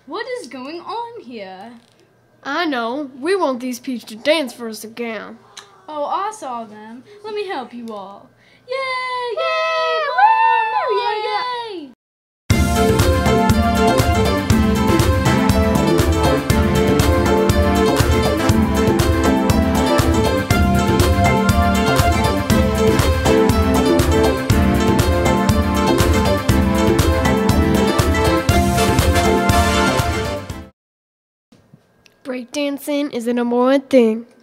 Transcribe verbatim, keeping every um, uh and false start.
What is going on here? I know. We want these peeps to dance for us again. Oh, I saw them. Let me help you all. Yay! Yay! More! More! Yay! Breakdancing is the number one thing.